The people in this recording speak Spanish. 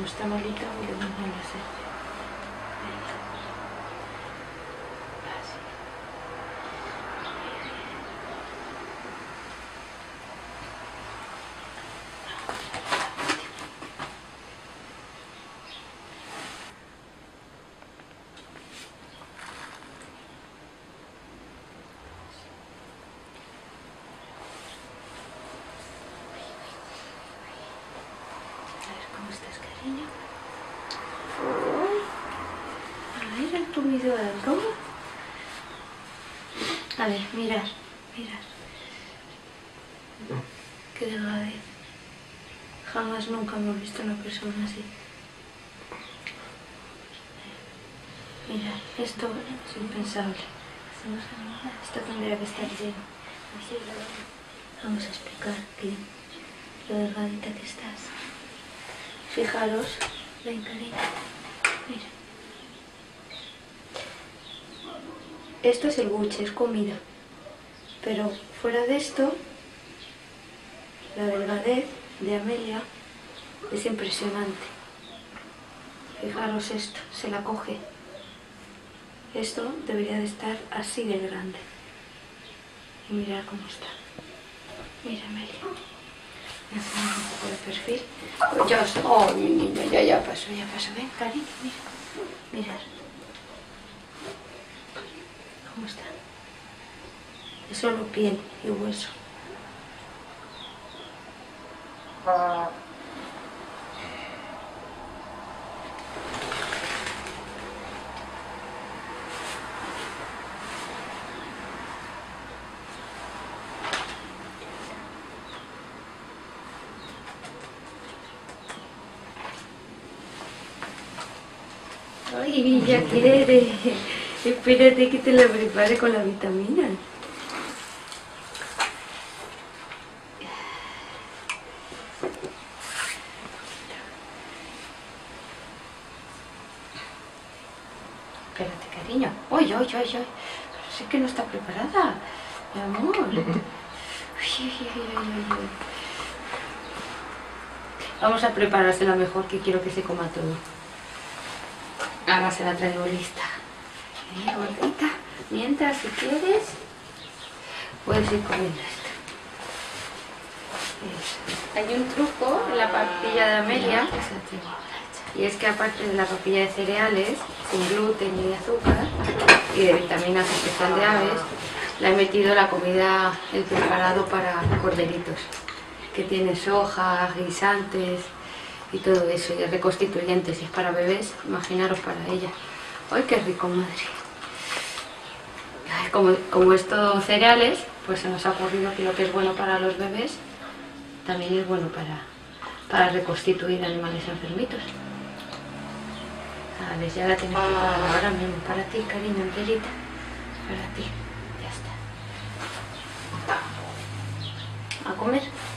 como está malita, le vamos a hacer. ¿Cómo estás, cariño? A ver, ¿has comido algo? A ver, mirar. Qué delgadez. Jamás nunca hemos visto una persona así. Mirad, esto es impensable. Esto tendría que estar lleno. Vamos a explicar que lo delgadita que estás. Fijaros, ven, cariño. Mira. Esto es el buche, es comida. Pero fuera de esto, la delgadez de Amelia es impresionante. Fijaros esto, se la coge. Esto debería de estar así de grande. Y mirad cómo está. Mira, Amelia. Me voy a poner un poco de perfil. Oh, mi niña, ya pasó. Ven, cariño, mira. Mirad. ¿Cómo está? Es solo piel y hueso. Ay, ya quiere. Espérate que te la prepare con la vitamina. Espérate, cariño. Uy. Sí que no está preparada, mi amor. Uy. Vamos a preparársela mejor, que quiero que se coma todo. Ahora se la traigo lista. Gordita, mientras, si quieres, puedes ir comiendo esto. Hay un truco en la papilla de Amelia, y es que aparte de la papilla de cereales, sin gluten ni de azúcar, y de vitaminas especial de aves, le he metido la comida, el preparado para corderitos, que tiene soja, guisantes y todo eso, y reconstituyentes. Si es para bebés, imaginaros para ella. ¡Ay, qué rico, madre! Como es todo cereales, pues se nos ha ocurrido que lo que es bueno para los bebés también es bueno para reconstituir animales enfermitos. Vale, ya la tienes preparada ahora mismo para ti, cariño, enterita. Para ti, ya está. ¿A comer?